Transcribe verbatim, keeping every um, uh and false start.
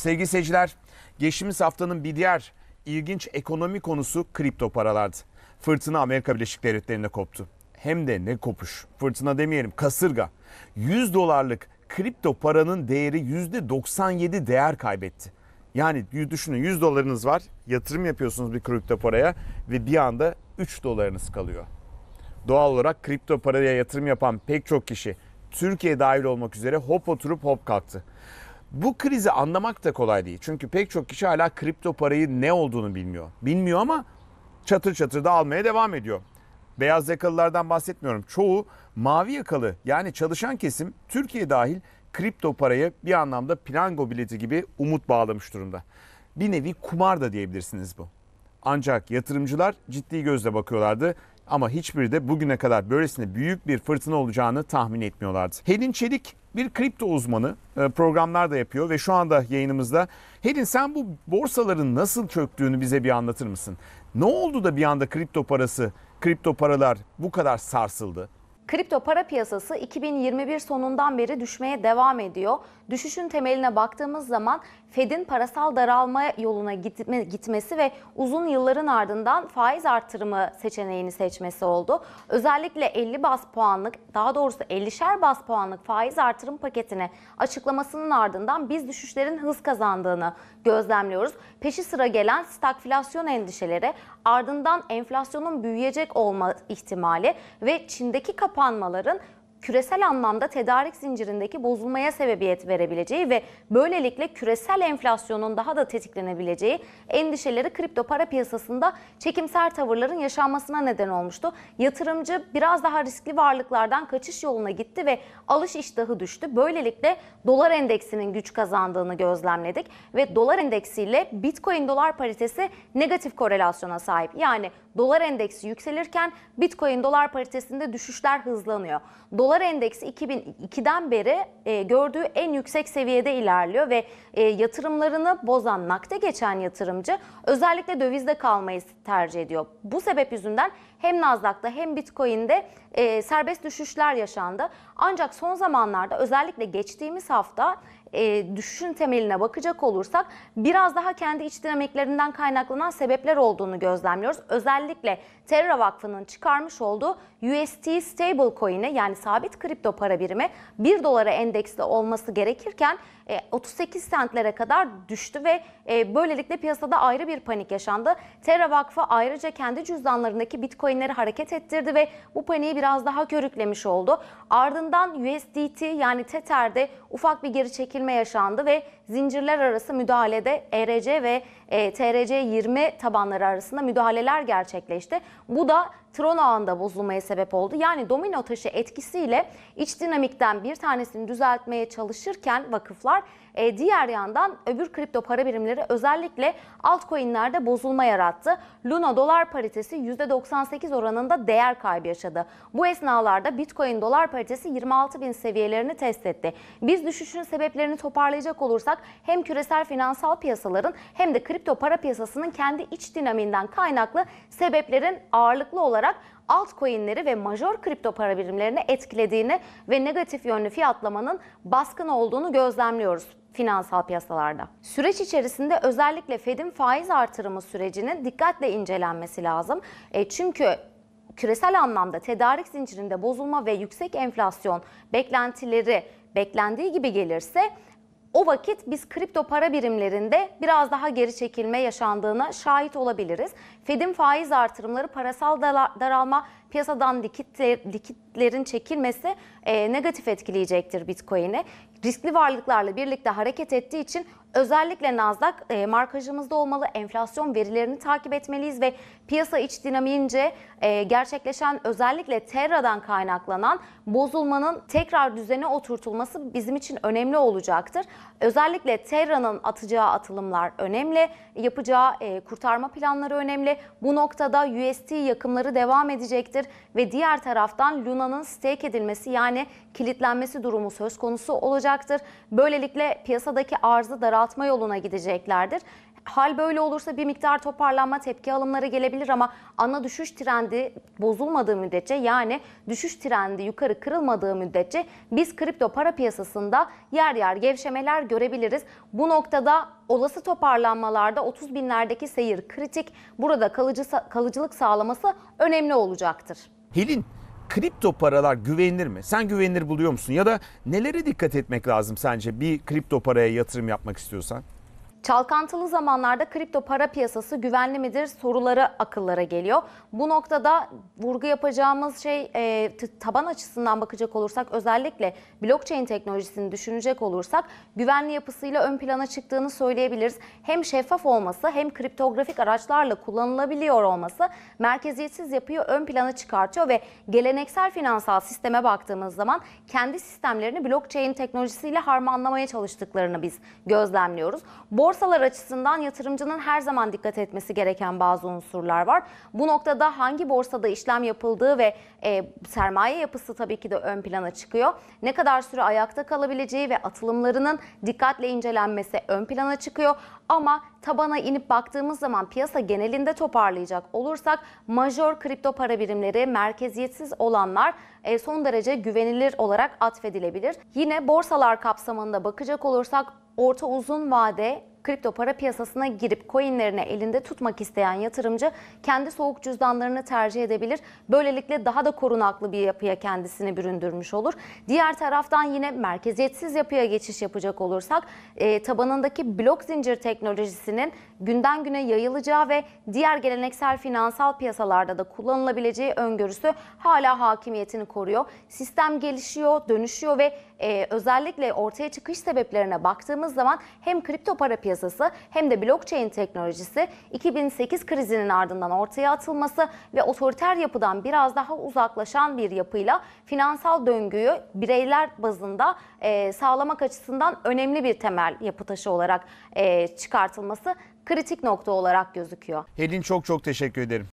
Sevgili seyirciler, geçtiğimiz haftanın bir diğer ilginç ekonomi konusu kripto paralardı. Fırtına Amerika Birleşik Devletleri'nde koptu. Hem de ne kopuş. Fırtına demeyelim, kasırga. yüz dolarlık kripto paranın değeri yüzde doksan yedi değer kaybetti. Yani düşünün, yüz dolarınız var, yatırım yapıyorsunuz bir kripto paraya ve bir anda üç dolarınız kalıyor. Doğal olarak kripto paraya yatırım yapan pek çok kişi, Türkiye dahil olmak üzere, hop oturup hop kalktı. Bu krizi anlamak da kolay değil. Çünkü pek çok kişi hala kripto parayı ne olduğunu bilmiyor. Bilmiyor ama çatır çatır da almaya devam ediyor. Beyaz yakalılardan bahsetmiyorum. Çoğu mavi yakalı, yani çalışan kesim, Türkiye dahil, kripto paraya bir anlamda piyango bileti gibi umut bağlamış durumda. Bir nevi kumar da diyebilirsiniz bu. Ancak yatırımcılar ciddi gözle bakıyorlardı. Ama hiçbiri de bugüne kadar böylesine büyük bir fırtına olacağını tahmin etmiyorlardı. Helin Çelik bir kripto uzmanı, programlar da yapıyor ve şu anda yayınımızda. Helin, sen bu borsaların nasıl çöktüğünü bize bir anlatır mısın? Ne oldu da bir anda kripto parası, kripto paralar bu kadar sarsıldı? Kripto para piyasası iki bin yirmi bir sonundan beri düşmeye devam ediyor. Düşüşün temeline baktığımız zaman Fed'in parasal daralma yoluna gitme, gitmesi ve uzun yılların ardından faiz artırımı seçeneğini seçmesi oldu. Özellikle elli baz puanlık, daha doğrusu ellişer baz puanlık faiz artırım paketini açıklamasının ardından biz düşüşlerin hız kazandığını gözlemliyoruz. Peşi sıra gelen stagflasyon endişeleri, ardından enflasyonun büyüyecek olma ihtimali ve Çin'deki kapanmaların küresel anlamda tedarik zincirindeki bozulmaya sebebiyet verebileceği ve böylelikle küresel enflasyonun daha da tetiklenebileceği endişeleri kripto para piyasasında çekimser tavırların yaşanmasına neden olmuştu. Yatırımcı biraz daha riskli varlıklardan kaçış yoluna gitti ve alış iştahı düştü. Böylelikle dolar endeksinin güç kazandığını gözlemledik ve dolar endeksiyle Bitcoin dolar paritesi negatif korelasyona sahip. Yani dolar endeksi yükselirken Bitcoin dolar paritesinde düşüşler hızlanıyor. Dolar endeksi iki bin ikiden beri e, gördüğü en yüksek seviyede ilerliyor ve e, yatırımlarını bozan, nakde geçen yatırımcı özellikle dövizde kalmayı tercih ediyor. Bu sebep yüzünden hem Nasdaq'ta hem Bitcoin'de e, serbest düşüşler yaşandı. Ancak son zamanlarda, özellikle geçtiğimiz hafta, E, düşüşün temeline bakacak olursak biraz daha kendi iç dinamiklerinden kaynaklanan sebepler olduğunu gözlemliyoruz. Özellikle Terra Vakfı'nın çıkarmış olduğu U S D Stablecoin'e, yani sabit kripto para birimi bir dolara endeksli olması gerekirken e, otuz sekiz centlere kadar düştü ve e, böylelikle piyasada ayrı bir panik yaşandı. Terra Vakfı ayrıca kendi cüzdanlarındaki Bitcoin'leri hareket ettirdi ve bu paniği biraz daha körüklemiş oldu. Ardından U S D T, yani Tether'de ufak bir geri çekilme yaşandı ve zincirler arası müdahalede E R C ve e, T R C yirmi tabanları arasında müdahaleler gerçekleşti. Bu da Tron ağında bozulmaya sebep oldu. Yani domino taşı etkisiyle iç dinamikten bir tanesini düzeltmeye çalışırken vakıflar, e, diğer yandan öbür kripto para birimleri, özellikle altcoin'lerde bozulma yarattı. Luna dolar paritesi yüzde doksan sekiz oranında değer kaybı yaşadı. Bu esnalarda Bitcoin dolar paritesi yirmi altı bin seviyelerini test etti. Biz düşüşün sebeplerini toparlayacak olursak hem küresel finansal piyasaların hem de kripto para piyasasının kendi iç dinamiğinden kaynaklı sebeplerin ağırlıklı olarak altcoin'leri ve majör kripto para birimlerini etkilediğini ve negatif yönlü fiyatlamanın baskın olduğunu gözlemliyoruz finansal piyasalarda. Süreç içerisinde özellikle Fed'in faiz artırımı sürecinin dikkatle incelenmesi lazım. E çünkü küresel anlamda tedarik zincirinde bozulma ve yüksek enflasyon beklentileri beklendiği gibi gelirse, o vakit biz kripto para birimlerinde biraz daha geri çekilme yaşandığına şahit olabiliriz. Fed'in faiz artırımları, parasal daralma, piyasadan likitler, likitlerin çekilmesi e, negatif etkileyecektir Bitcoin'i. Riskli varlıklarla birlikte hareket ettiği için özellikle Nasdaq e, markajımızda olmalı, enflasyon verilerini takip etmeliyiz ve piyasa iç dinamiğince e, gerçekleşen, özellikle Terra'dan kaynaklanan bozulmanın tekrar düzene oturtulması bizim için önemli olacaktır. Özellikle Terra'nın atacağı atılımlar önemli, yapacağı e, kurtarma planları önemli. Bu noktada U S D yakımları devam edecektir ve diğer taraftan Luna'nın stake edilmesi, yani kilitlenmesi durumu söz konusu olacaktır. Böylelikle piyasadaki arzı daraltma yoluna gideceklerdir. Hal böyle olursa bir miktar toparlanma, tepki alımları gelebilir ama ana düşüş trendi bozulmadığı müddetçe, yani düşüş trendi yukarı kırılmadığı müddetçe biz kripto para piyasasında yer yer gevşemeler görebiliriz. Bu noktada olası toparlanmalarda otuz binlerdeki seyir kritik. Burada kalıcı kalıcılık sağlaması önemli olacaktır. Helin, kripto paralar güvenilir mi? Sen güvenilir buluyor musun? Ya da nelere dikkat etmek lazım sence bir kripto paraya yatırım yapmak istiyorsan? Çalkantılı zamanlarda kripto para piyasası güvenli midir soruları akıllara geliyor. Bu noktada vurgu yapacağımız şey e, taban açısından bakacak olursak, özellikle blockchain teknolojisini düşünecek olursak güvenli yapısıyla ön plana çıktığını söyleyebiliriz. Hem şeffaf olması hem kriptografik araçlarla kullanılabiliyor olması merkeziyetsiz yapıyı ön plana çıkartıyor ve geleneksel finansal sisteme baktığımız zaman kendi sistemlerini blockchain teknolojisiyle harmanlamaya çalıştıklarını biz gözlemliyoruz. Borsa Borsalar açısından yatırımcının her zaman dikkat etmesi gereken bazı unsurlar var. Bu noktada hangi borsada işlem yapıldığı ve e, sermaye yapısı tabii ki de ön plana çıkıyor. Ne kadar süre ayakta kalabileceği ve atılımlarının dikkatle incelenmesi ön plana çıkıyor. Ama tabana inip baktığımız zaman piyasa genelinde toparlayacak olursak majör kripto para birimleri, merkeziyetsiz olanlar e, son derece güvenilir olarak atfedilebilir. Yine borsalar kapsamında bakacak olursak orta uzun vade kripto para piyasasına girip coinlerini elinde tutmak isteyen yatırımcı kendi soğuk cüzdanlarını tercih edebilir. Böylelikle daha da korunaklı bir yapıya kendisini büründürmüş olur. Diğer taraftan yine merkeziyetsiz yapıya geçiş yapacak olursak e, tabanındaki blok zincir teknolojisinin günden güne yayılacağı ve diğer geleneksel finansal piyasalarda da kullanılabileceği öngörüsü hala hakimiyetini koruyor. Sistem gelişiyor, dönüşüyor ve e, özellikle ortaya çıkış sebeplerine baktığımız zaman hem kripto para piyasası hem de blockchain teknolojisi iki bin sekiz krizinin ardından ortaya atılması ve otoriter yapıdan biraz daha uzaklaşan bir yapıyla finansal döngüyü bireyler bazında e, sağlamak açısından önemli bir temel yapı taşı olarak e, çıkartılması kritik nokta olarak gözüküyor. Helin, çok çok teşekkür ederim.